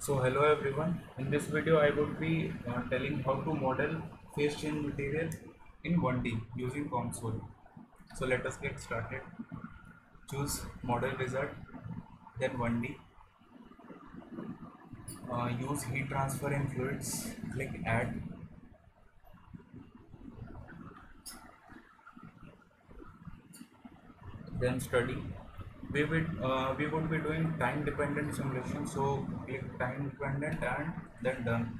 So hello everyone. In this video I would be telling how to model phase change material in 1D using COMSOL. So let us get started. Choose model wizard, then 1D. Use heat transfer in fluids. Click add. Then study. We would be doing time dependent simulation. So click time dependent and then done.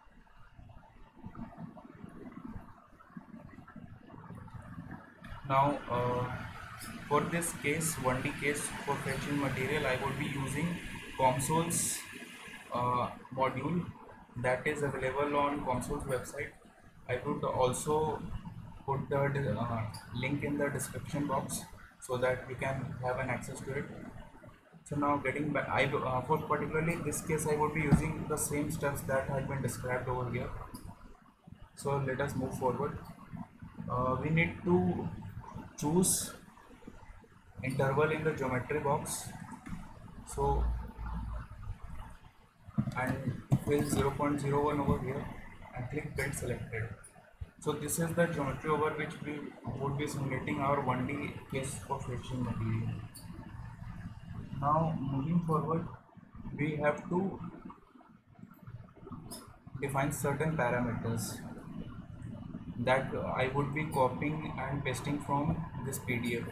Now, for this case, 1D case for fetching material, I would be using COMSOL's module that is available on COMSOL's website. I would also put the link in the description box so that you can have an access to it. So now getting back, for particularly this case, I would be using the same steps that have been described over here. So let us move forward. We need to choose interval in the geometry box, so and fill 0.01 over here and click build selected. So this is the geometry over which we would be simulating our 1D case for fetching material. Now moving forward, we have to define certain parameters that I would be copying and pasting from this PDF.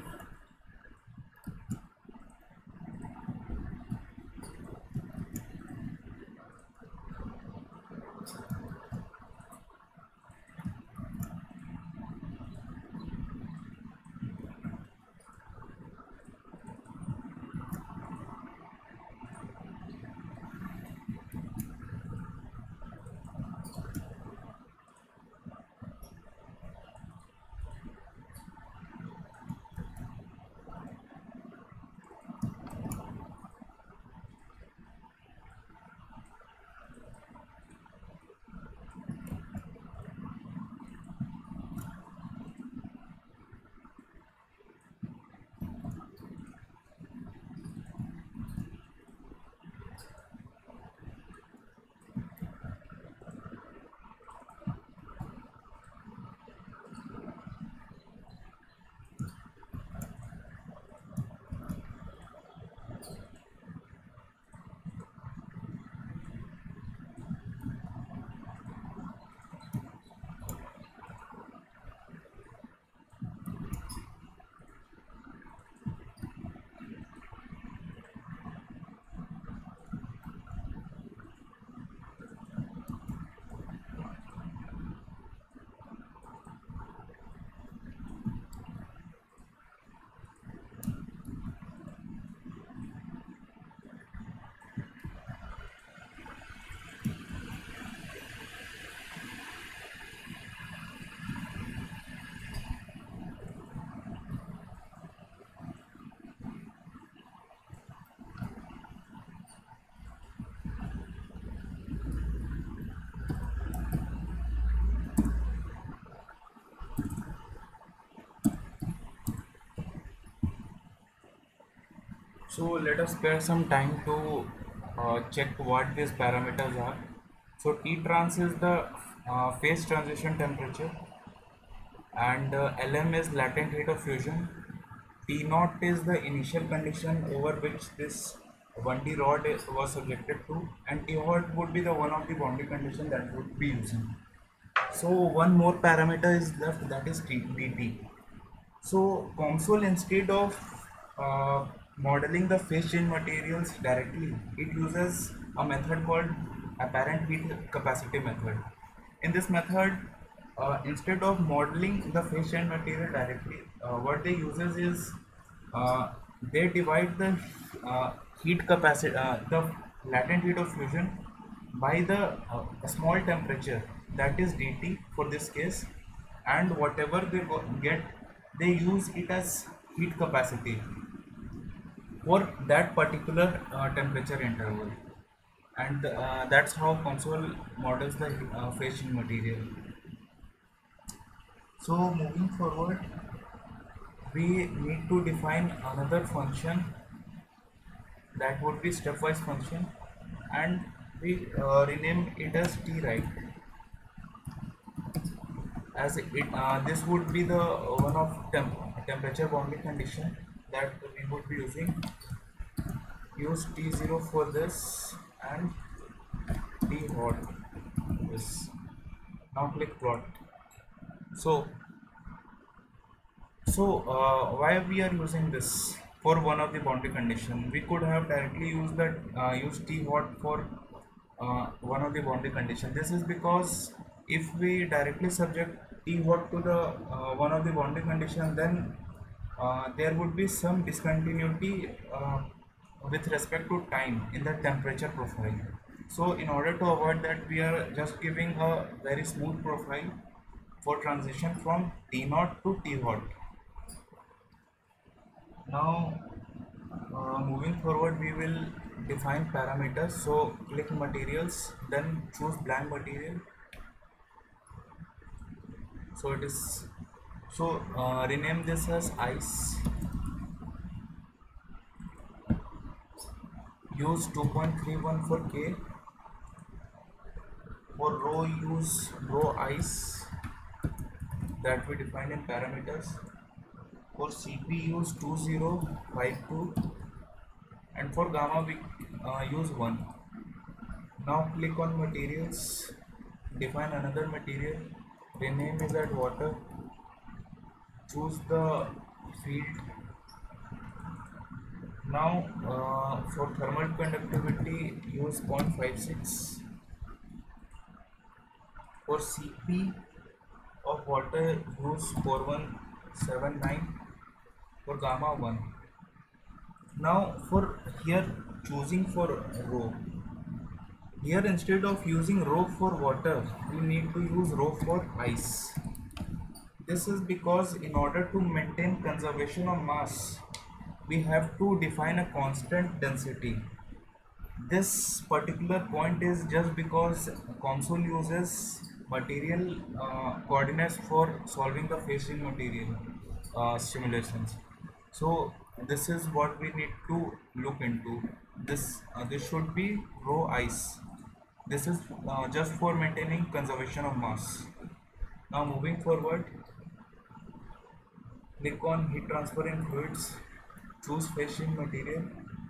So let us spare some time to check what these parameters are. So T trans is the phase transition temperature, and LM is latent heat of fusion. T naught is the initial condition over which this 1D rod was subjected to, and T hot would be the one of the boundary condition that would be using. So one more parameter is left, that is DT. So COMSOL, instead of modeling the phase change materials directly, it uses a method called apparent heat capacity method. In this method, instead of modeling the phase change material directly, what they uses is they divide the heat capacity, the latent heat of fusion, by the small temperature, that is dt for this case, and whatever they get, they use it as heat capacity for that particular temperature interval, and that's how COMSOL models the phase change material. So moving forward, we need to define another function that would be stepwise function, and we rename it as T right, as this would be the one of temperature boundary condition that we would be using. Use T0 for this and T hot this. Now click plot. So why we are using this for one of the boundary condition? We could have directly used that use T hot for one of the boundary condition. This is because if we directly subject T hot to the one of the boundary condition, then there would be some discontinuity with respect to time in the temperature profile. So in order to avoid that, we are just giving a very smooth profile for transition from T naught to T hot. Now moving forward, we will define parameters. So click materials, then choose blank material. So it is, so rename this as ice. Use 2.31 for K. For rho, use rho ice that we defined in parameters. For Cp, use 2052, and for gamma we use 1. Now click on materials, define another material, rename it as water, choose the field. Now for thermal conductivity, use 0.56. For Cp of water, use 4179. For gamma 1. Now for here choosing for rho, here instead of using rho for water, we need to use rho for ice. This is because in order to maintain conservation of mass, we have to define a constant density. This particular point is just because COMSOL uses material coordinates for solving the phasing material simulations. So this is what we need to look into. This should be rho ice. This is just for maintaining conservation of mass. Now moving forward, click on heat transfer in fluids, choose phase shield material,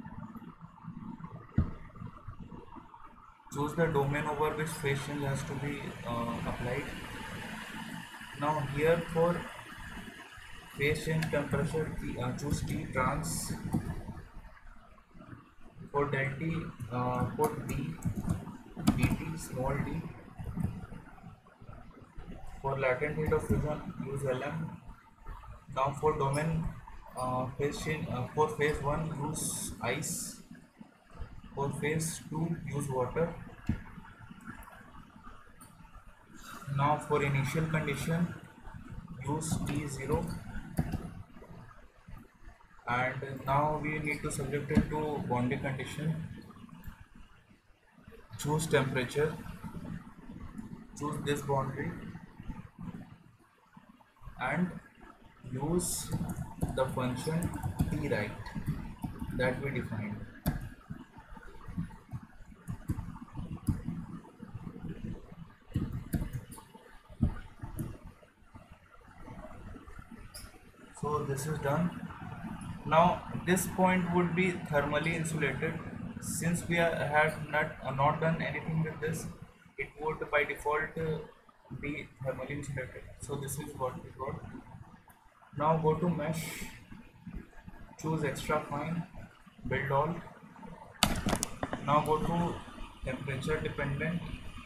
choose the domain over which phase shield has to be applied. Now here for phase change temperature, choose T trans. For del T, put D, dt, small d. For latent heat of fusion, use Lm. Now for domain phase change, for phase 1, use ice. For phase 2, use water. Now for initial condition, use T0. And now we need to subject it to boundary condition. Choose temperature, choose this boundary, and use the function T right that we defined. So this is done. Now this point would be thermally insulated. Since we had not done anything with this, it would by default be thermally insulated. So this is what we got. Now go to mesh, choose extra fine, build all. Now go to temperature dependent,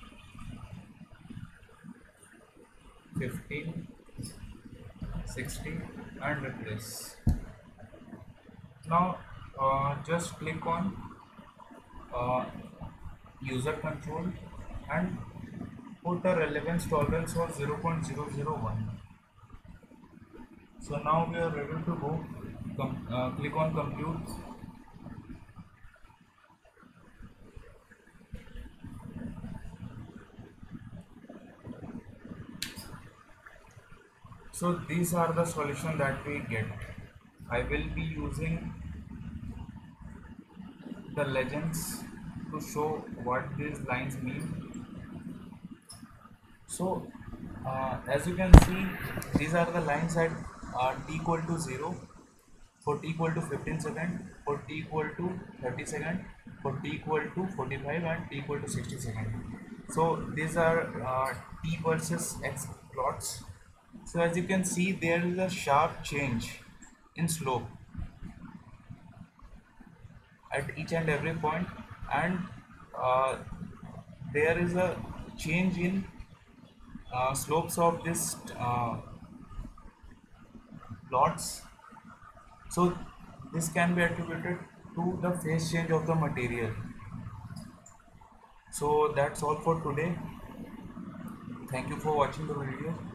15, 60, and replace. Now just click on user control and put a relevance tolerance of 0.001. So now we are ready to go. Click on compute. So these are the solution that we get. I will be using the legends to show what these lines mean. So as you can see, these are the lines at t equal to 0, for t equal to 15 second, for t equal to 30 second, for t equal to 45, and t equal to 60 second. So these are t versus x plots. So as you can see, there is a sharp change in slope at each and every point, and uh, there is a change in slopes of this plots. So this can be attributed to the phase change of the material. So that's all for today. Thank you for watching the video.